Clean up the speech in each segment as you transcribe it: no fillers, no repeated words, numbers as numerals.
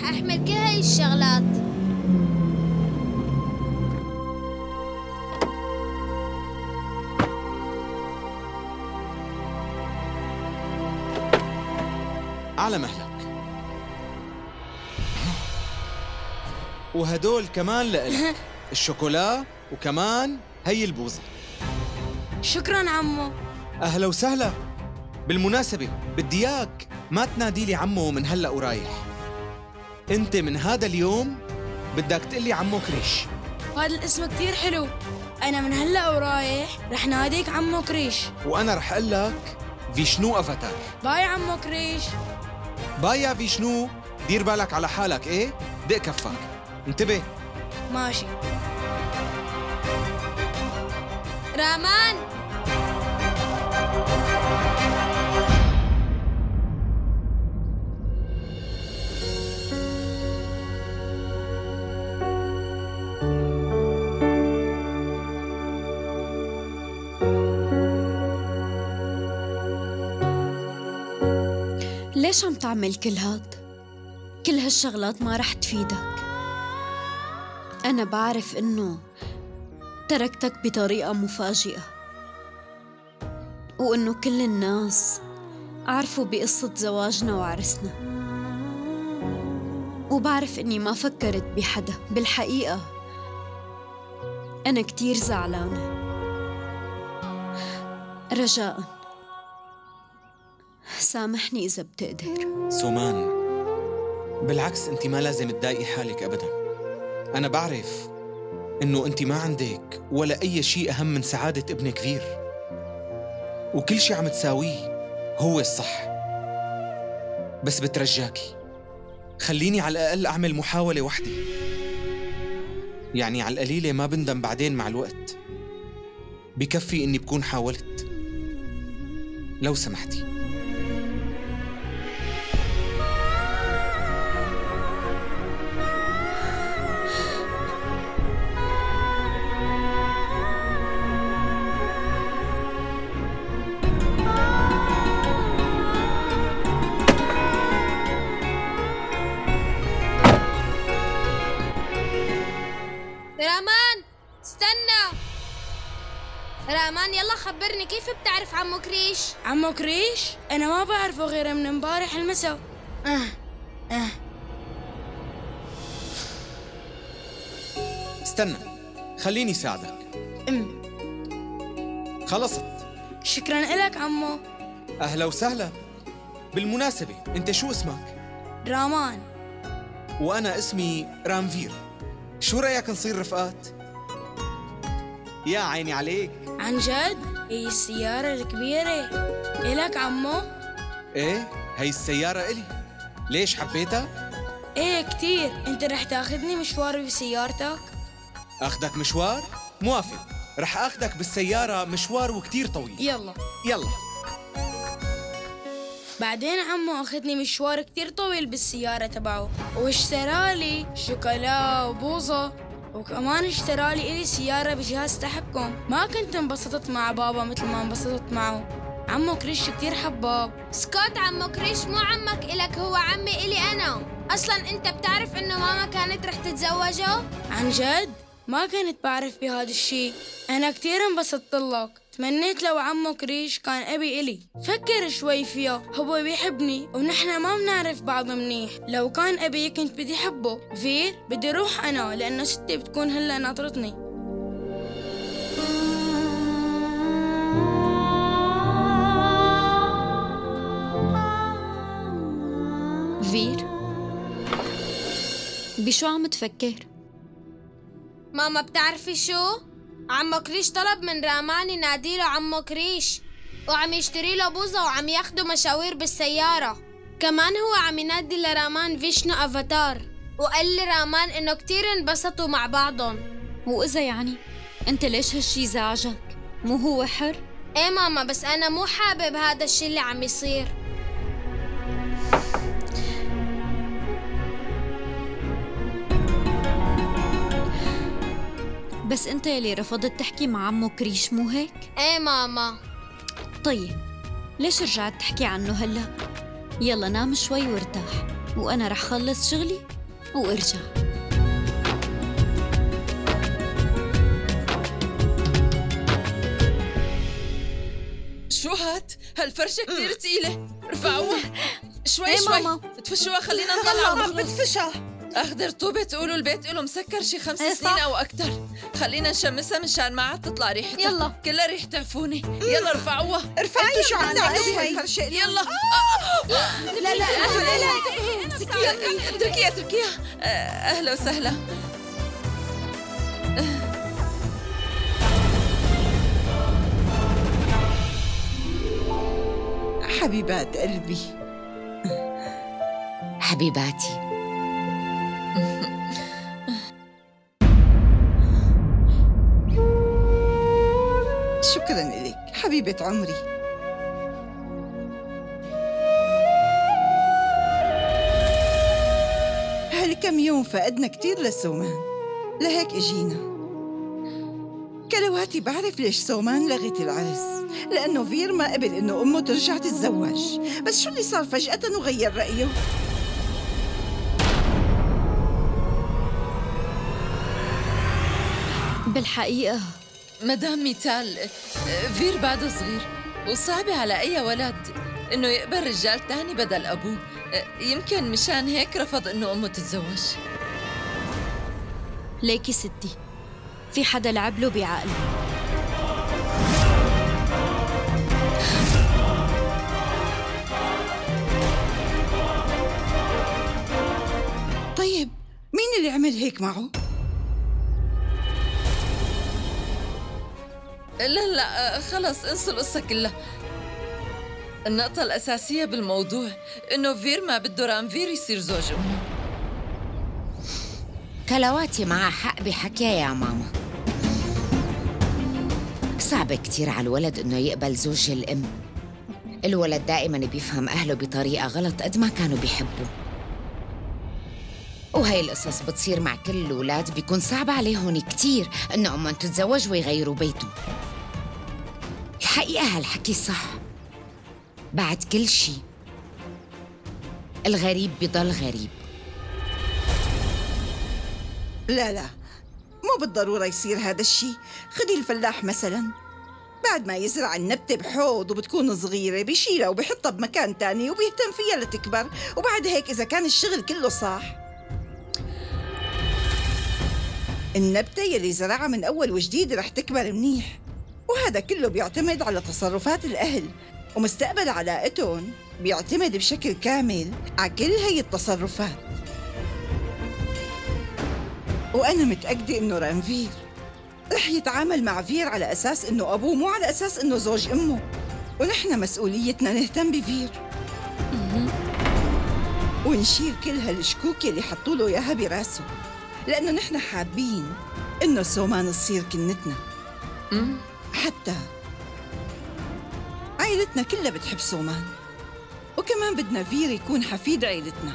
أحمل كل هاي الشغلات. على مهلك. وهدول كمان لإلك الشوكولا، وكمان هي البوظة. شكراً عمو. أهلا وسهلا. بالمناسبة بدي إياك ما تنادي لي عمو من هلأ ورايح. أنت من هذا اليوم بدك تقلي عمو كريش. هذا الاسم كتير حلو. أنا من هلأ ورايح رح ناديك عمو كريش. وأنا رح أقول لك فيشنو أفاتار. باي عمو كريش. باي يا فيشنو. دير بالك على حالك. إيه؟ دق كفك. انتبه. ماشي. رامان، ليش عم تعمل كل هاد؟ كل هالشغلات ما رح تفيدك. أنا بعرف إنه تركتك بطريقة مفاجئة، وإنه كل الناس عرفوا بقصة زواجنا وعرسنا، وبعرف إني ما فكرت بحدا. بالحقيقة أنا كتير زعلانة. رجاءً سامحني إذا بتقدر. سومان، بالعكس أنت ما لازم تضايقي حالك أبداً. أنا بعرف إنه أنت ما عندك ولا أي شيء أهم من سعادة ابنك فير، وكل شيء عم تساويه هو الصح. بس بترجاكي خليني على الأقل أعمل محاولة واحدة، يعني على القليلة ما بندم بعدين مع الوقت. بكفي إني بكون حاولت. لو سمحتي. رامان استنى. رامان يلا خبرني، كيف بتعرف عمو كريش؟ عمو كريش؟ أنا ما بعرفه غير من امبارح المساء. استنى خليني ساعدك. خلصت. شكراً إلك عمو. أهلا وسهلا. بالمناسبة أنت شو اسمك؟ رامان. وأنا اسمي رامفير. شو رأيك نصير رفقات؟ يا عيني عليك. عن جد؟ هي السيارة الكبيرة إلك عمو؟ إيه هي السيارة إلي. ليش حبيتها؟ إيه كتير. أنت رح تاخذني مشوار بسيارتك؟ أخدك مشوار؟ موافق. رح أخدك بالسيارة مشوار وكتير طويل. يلا. بعدين عمو أخذني مشوار كتير طويل بالسيارة تبعه، واشترالي شوكولا وبوظة، وكمان اشترالي إلي سيارة بجهاز تحكم. ما كنت انبسطت مع بابا مثل ما انبسطت معه. عمو كريش كتير حباب. سكوت، عمو كريش مو عمك إلك، هو عمي إلي أنا. أصلاً أنت بتعرف إنه ماما كانت رح تتزوجه؟ عن جد؟ ما كنت بعرف بهذا الشي. أنا كتير انبسطت لك. تمنيت لو عمو كريش كان أبي إلي. فكر شوي فيها، هو بيحبني ونحن ما بنعرف بعض منيح. لو كان أبي كنت بدي حبه. فير بدي روح أنا لأنه ستي بتكون هلأ ناطرتني. فير، بشو عم تفكر؟ ماما بتعرفي شو؟ عمو كريش طلب من رامان يناديله عمو كريش، وعم يشتري له بوظة وعم ياخدوا مشاوير بالسيارة. كمان هو عم ينادي لرامان فيشنو أفاتار، وقال لرامان إنه كتير انبسطوا مع بعضهم. وإذا يعني أنت ليش هالشي زعجك؟ مو هو حر؟ إيه ماما، بس أنا مو حابب هذا الشي اللي عم يصير. بس أنت يلي رفضت تحكي مع عمو كريش، مو هيك؟ إيه ماما. طيب ليش رجعت تحكي عنه هلأ؟ يلا نام شوي وارتاح، وأنا رح خلص شغلي وارجع. شو هاد؟ هالفرشة كتير تقيلة، ارفعوها شوي إيه شوي ماما. تفشوها، خلينا نطلع بتفشها. أخضر طوبة تقولوا البيت له مسكر شي 5 إيه سنين صح. أو أكتر. خلينا نشمسها مشان ما عاد تطلع ريحتها. يلا. كلها ريحة عفوني. يلا ارفعوها. ارفعي شو عم تعملوا بهالفرشة؟ يلا. لا لا اتركيها اتركيها. أهلا وسهلا. حبيبات قلبي، حبيباتي. شكراً إليك حبيبة عمري. هالكم يوم فقدنا كتير لسومان، لهيك اجينا. كلواتي بعرف ليش سومان لغت العرس، لأنه فير ما قبل إنه أمه ترجع تتزوج، بس شو اللي صار فجأة وغير رأيه؟ بالحقيقة مدام ميتال، فير بعده صغير وصعب على أي ولد إنه يقبل رجال تاني بدل أبوه. يمكن مشان هيك رفض إنه أمه تتزوج. ليكي ستي، في حدا لعب له بعقله. طيب مين اللي عمل هيك معه؟ لا خلص انسوا القصة كلها. النقطة الأساسية بالموضوع إنه فير ما بده رانفير يصير زوج أمه. كلواتي معها حق بحكيها يا ماما. صعب كتير على الولد إنه يقبل زوج الأم. الولد دائماً بيفهم أهله بطريقة غلط قد ما كانوا بيحبوا، وهي القصص بتصير مع كل الأولاد. بيكون صعب عليهم كتير إنه أمهم تتزوج ويغيروا بيتهم. الحقيقة هالحكي صح. بعد كل شي الغريب بيضل غريب. لا مو بالضرورة يصير هذا الشيء. خدي الفلاح مثلاً، بعد ما يزرع النبتة بحوض وبتكون صغيرة بيشيلها وبيحطها بمكان تاني وبيهتم فيها لتكبر، وبعد هيك إذا كان الشغل كله صح، النبتة يلي زرعها من أول وجديد رح تكبر منيح. وهذا كله بيعتمد على تصرفات الأهل، ومستقبل علاقتهم بيعتمد بشكل كامل على كل هي التصرفات. وأنا متأكدة إنه رانفير رح يتعامل مع فير على أساس إنه أبوه، مو على أساس إنه زوج أمه. ونحن مسؤوليتنا نهتم بفير ونشيل كل هالشكوك اللي حطوا له إياها براسه، لأنه نحن حابين إنه سومان تصير كنتنا. حتى عائلتنا كلها بتحب سومان، وكمان بدنا فير يكون حفيد عائلتنا.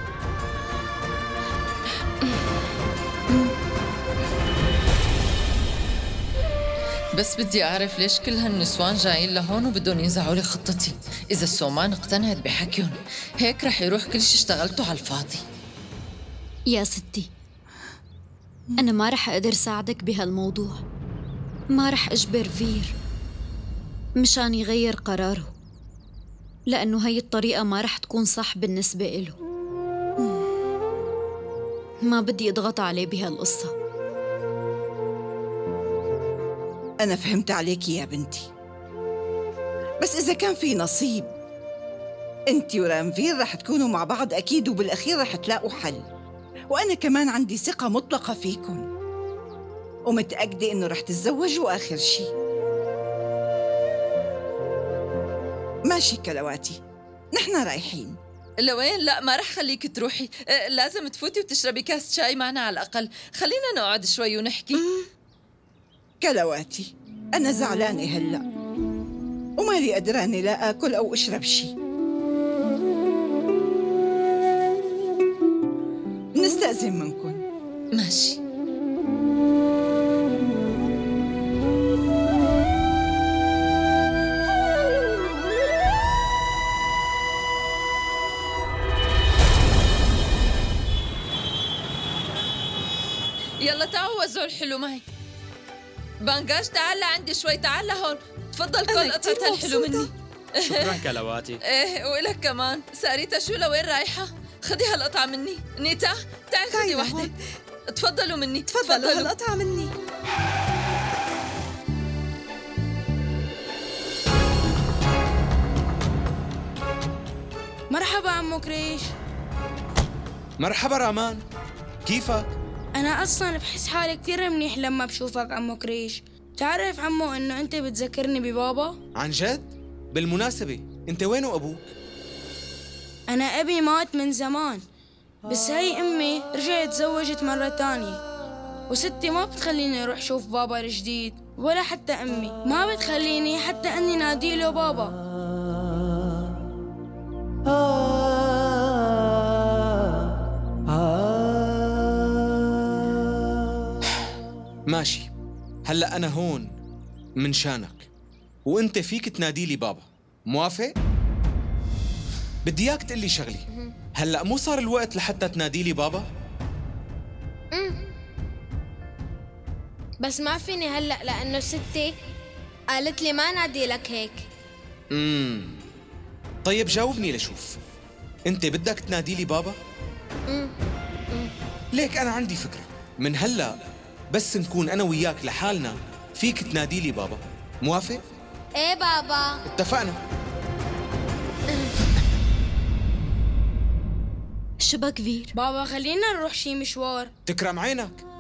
بس بدي أعرف ليش كل هالنسوان جايين لهون وبدهم ينزعوا لي خطتي. إذا السومان اقتنعت بحكيهم هيك رح يروح كل شي اشتغلته على الفاضي. يا ستي، أنا ما رح أقدر ساعدك بهالموضوع. ما رح أجبر فير مشان يغير قراره، لأنه هاي الطريقة ما رح تكون صح بالنسبة إله. ما بدي أضغط عليه بهالقصة. أنا فهمت عليكي يا بنتي، بس إذا كان في نصيب أنت ورانفير رح تكونوا مع بعض أكيد، وبالأخير رح تلاقوا حل. وأنا كمان عندي ثقة مطلقة فيكم، ومتأكدة إنه رح تتزوجوا آخر شي. ماشي كلواتي، نحن رايحين. لوين؟ لا ما رح خليك تروحي. لازم تفوتي وتشربي كاس شاي معنا على الأقل. خلينا نقعد شوي ونحكي. كلواتي، أنا زعلانة هلأ ومالي قدرانة لا آكل أو أشرب شي. نستأذن منكم. ماشي. يلا تعوا وزعوا الحلو معي. بانجاج تعال لعندي شوي، تعال لهون، تفضل كل قطعة الحلو مني. شكرا كلواتي. ايه وإلك كمان. ساريتا شو لوين رايحة؟ خدي هالقطعة مني. نيتا تعي خدي وحدة. تفضلوا مني. تفضلوا هالقطعة مني. مرحبا عمو كريش. مرحبا رامان، كيفك؟ أنا أصلاً بحس حالي كتير منيح لما بشوفك عمو كريش. تعرف عمو إنه أنت بتذكرني ببابا؟ عن جد؟ بالمناسبة أنت وينه أبوك؟ أنا أبي مات من زمان، بس هي أمي رجعت تزوجت مرة تانية، وستي ما بتخليني أروح شوف بابا الجديد، ولا حتى أمي ما بتخليني حتى أني ناديله بابا. ماشي، هلأ أنا هون من شانك، وأنت فيك تناديلي بابا، موافق؟ بدي إياك تقلي شغلي، هلأ مو صار الوقت لحتى تناديلي بابا؟ بس ما فيني هلأ لأنه ستي قالت لي ما نادي لك هيك. طيب جاوبني لشوف، أنت بدك تناديلي بابا؟ ليك أنا عندي فكرة، من هلأ بس نكون أنا وياك لحالنا فيك تناديلي بابا، موافق؟ إيه بابا. اتفقنا. شبك فير؟ بابا خلينا نروح شي مشوار. تكرم عينك.